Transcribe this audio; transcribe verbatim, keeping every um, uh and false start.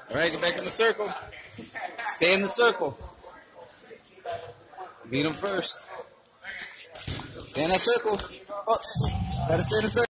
All right, get back in the circle. Stay in the circle. Beat him first. Stay in that circle. Oh, gotta stay in the circle.